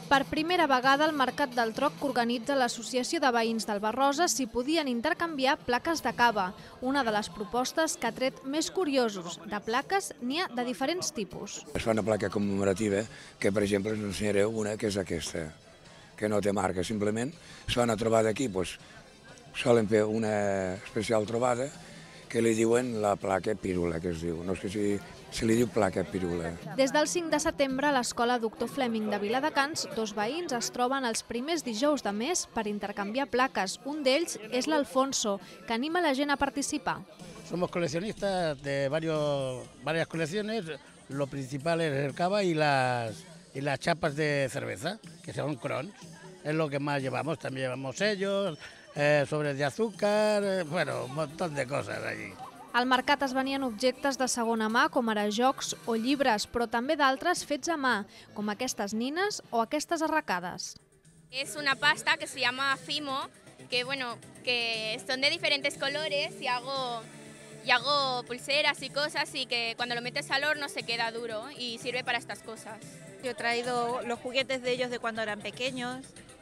Per primera vegada, al Mercat del Troc que organitza l'Associació de Veïns d'Albarrosa s'hi podien intercanviar plaques de cava, una de les propostes que ha tret més curiosos. De plaques n'hi ha de diferents tipus. Es fa una placa commemorativa que, per exemple, us ensenyaré una que és aquesta, que no té marca, simplement es fa una trobada aquí, solen fer una especial trobada que li diuen la placa pirula, que es diu. No sé si se li diu placa pirula. Des del 5 de setembre a l'Escola Doctor Fleming de Viladecans, dos veïns es troben els primers dijous de mes per intercanviar plaques. Un d'ells és l'Alfonso, que anima la gent a participar. Somos coleccionistas de varias colecciones. Lo principal es el cava y las chapas de cerveza, que son crons. Es lo que más llevamos. También llevamos sellos, sobres de azúcar, bueno, un montón de cosas allí. Al mercat es venien objectes de segona mà, com ara jocs o llibres, però també d'altres fets a mà, com aquestes nines o aquestes arracades. Es una pasta que se llama Fimo, que son de diferentes colores y hago pulseras y cosas, y que cuando lo metes al horno se queda duro y sirve para estas cosas. Yo he traído los juguetes de ellos de cuando eran pequeños,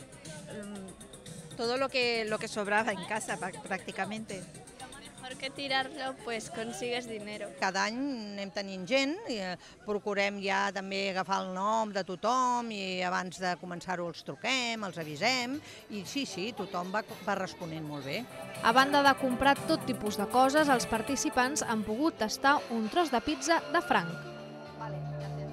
todo lo que sobraba en casa prácticamente. Mejor que tirarlo, pues consigues dinero. Cada any anem tenint gent i procurem ja també agafar el nom de tothom i abans de començar-ho els truquem, els avisem i sí, tothom va responent molt bé. A banda de comprar tot tipus de coses, els participants han pogut tastar un tros de pizza de franc.